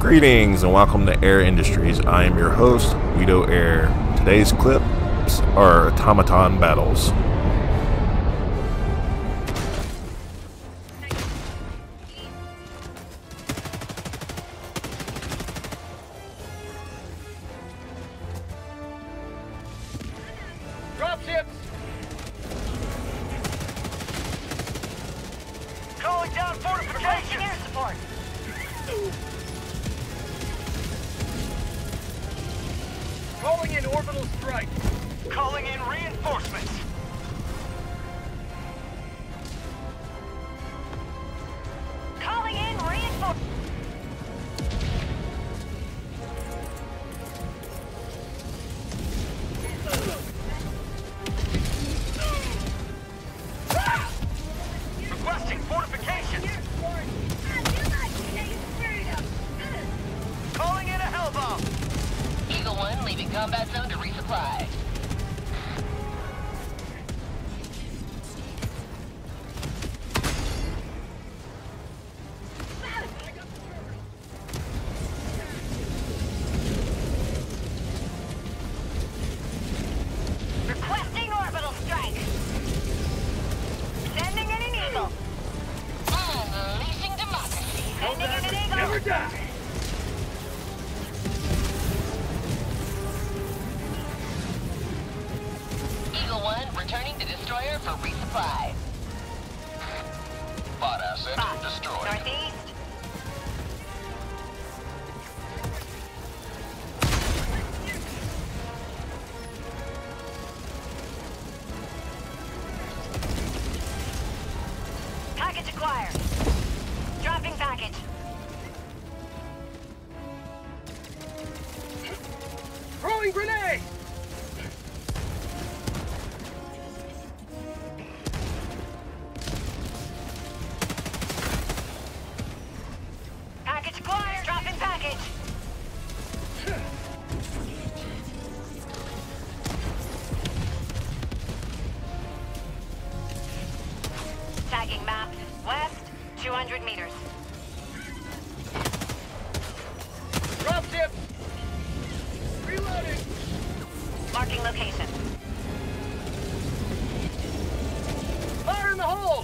Greetings and welcome to Air Industries. I am your host, Guido Air. Today's clips are Automaton battles. Dropships! Calling down fortification! Air support! Calling in orbital strike! Calling in reinforcements! Calling in reinforcements! Requesting fortifications! Calling in a hell bomb! Eagle 1 leaving combat zone to resupply. Requesting orbital strike! Sending in an eagle! Unleashing democracy. Sending in an eagle! Never die! Eagle 1 returning to destroyer for resupply. Bot asset Bot. destroyed. Northeast. Package acquired. Dropping package. Throwing grenade! Package acquired. Dropping package. Tagging map. West, 200 meters. Dropship! Reloading! Marking location. Fire in the hole!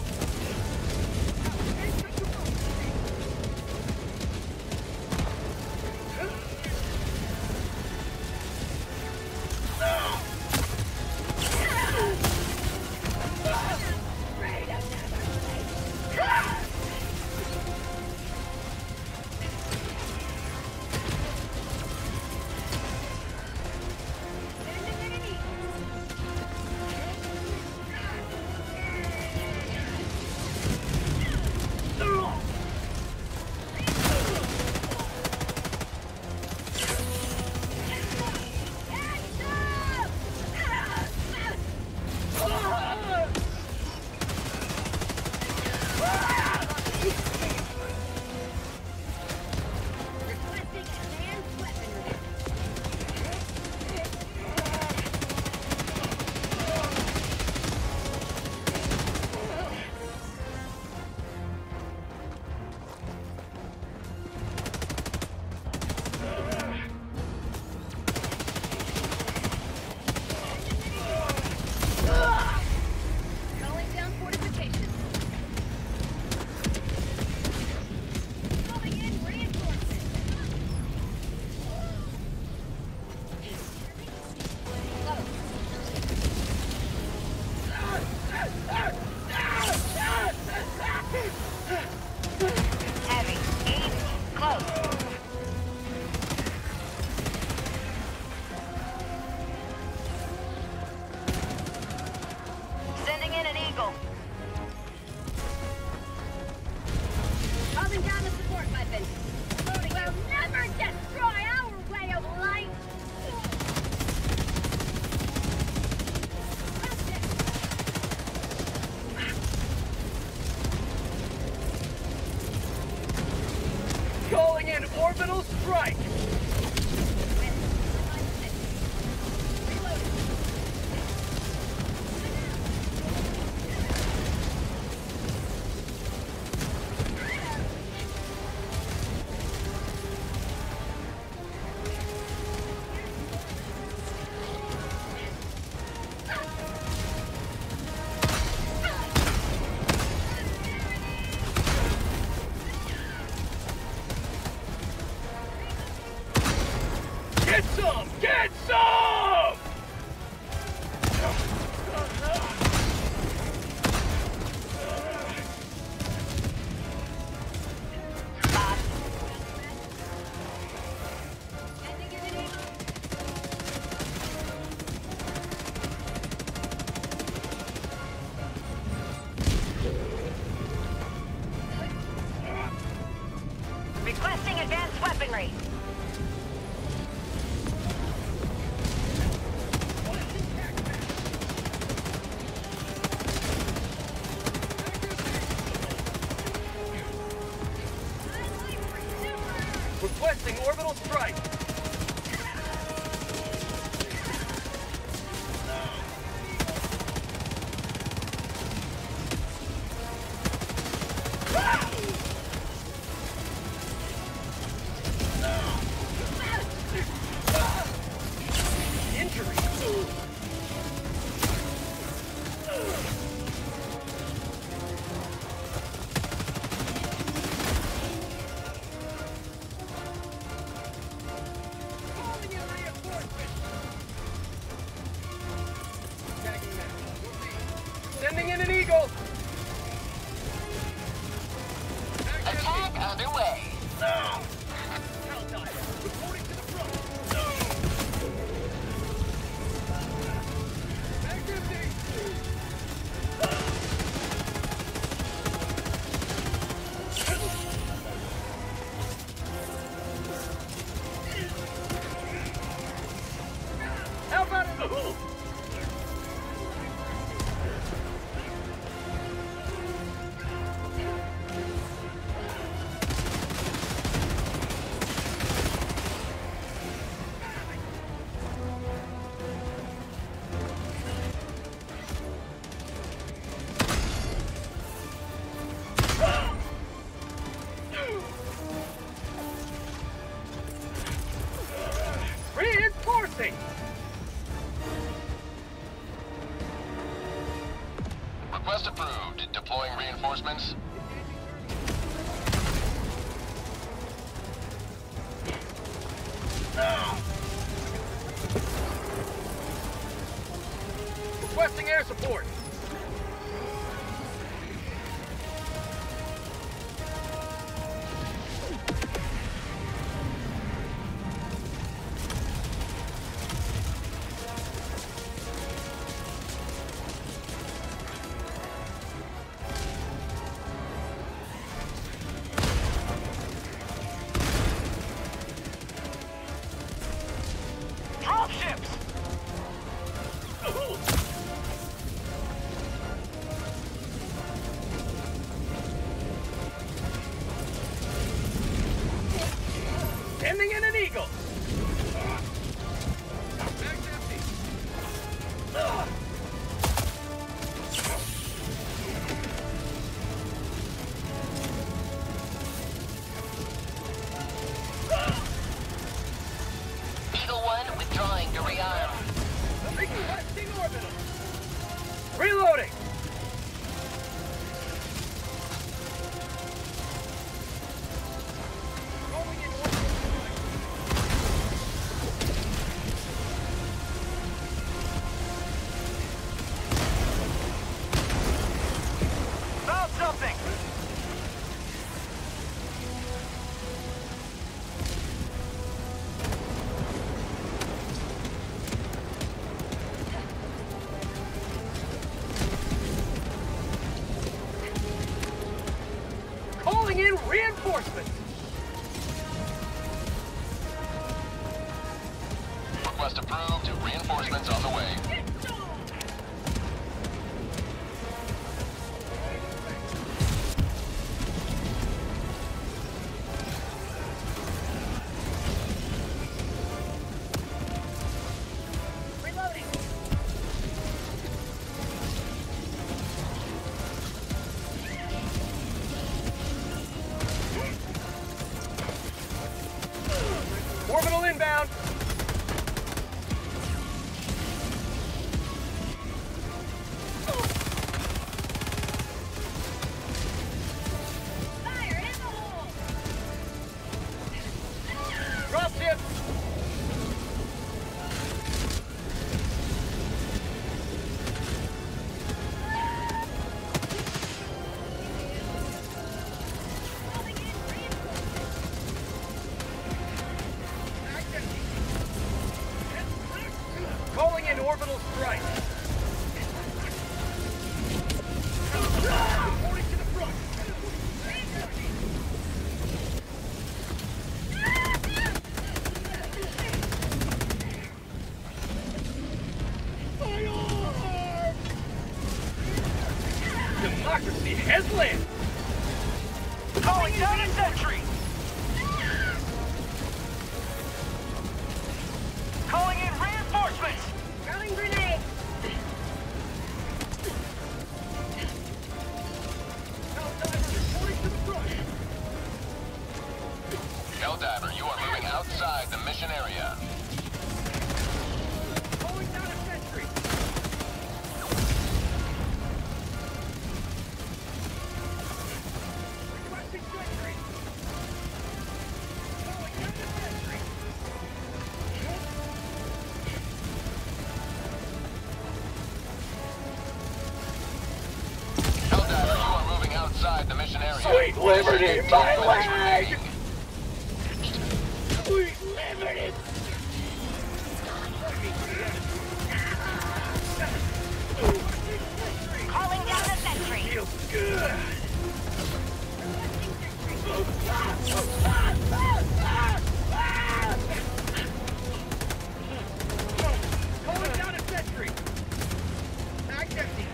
Calling down fortifications. Calling in reinforcements. Heavy. East. Close. Sending in an eagle. Calling down the support weapon. Loading. We'll never destroy our way of life. Calling in orbital strike! weaponry. Requesting orbital strike. Injury. Sending in an eagle. Attack underway. Reporting to the front. Activity. How about in the hoop? Reinforcing! Request approved. Deploying reinforcements. Requesting air support. Drop ships! Sending in an eagle. Bag's empty. Eagle 1 withdrawing to rearm. Requesting orbital. Reloading. Rolling in orbital. Found something. Calling in reinforcements. Request approved. Reinforcements on the way. Reloading. Orbital inbound. Calling down a sentry! Calling in reinforcements! Throwing grenade. Helldiver reporting to the front! Helldiver, you are moving outside the mission area. Calling down a sentry! Requesting sentry! Calling down a sentry! Helldiver, you are moving outside the mission area. Sweet liberty, my leg! Sweet liberty. Calling down a sentry. Feels good! Calling down a sentry! Mag's empty!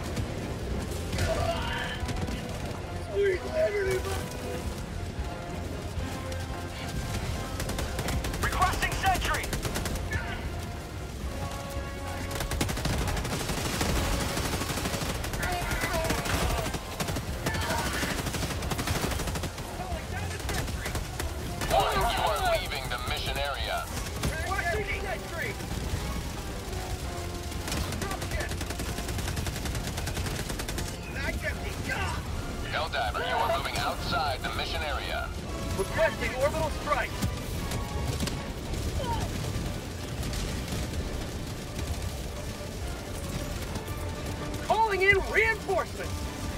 Sweet liberty! Requesting sentry! Calling down a sentry! Warning, you are leaving the mission area. Requesting sentry! Dropship! Mag's empty! Helldiver, you are moving outside the mission area. Requesting orbital strike! Calling in reinforcements!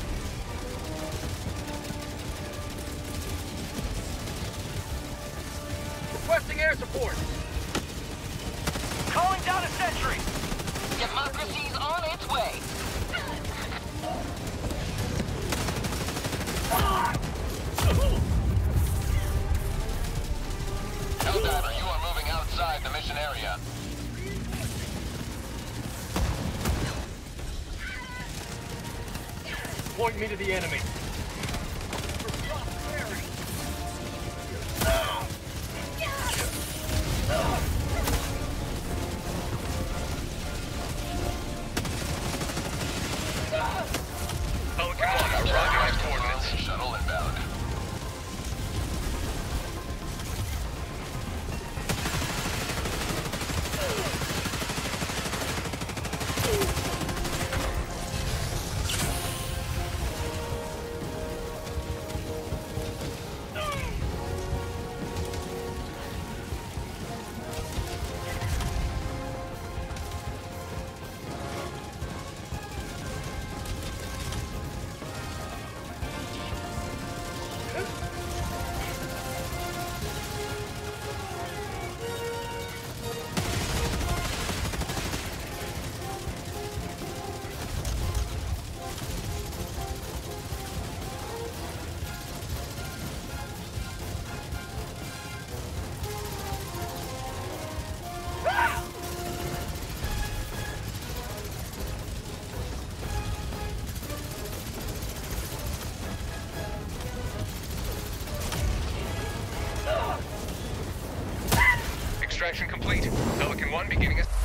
Requesting air support! Calling down a sentry! Democracy's on its way. Helldiver, you are moving outside the mission area. Point me to the enemy. Pelican 1, Roger has coordinates. Shuttle inbound. Extraction complete. Pelican 1 beginning a...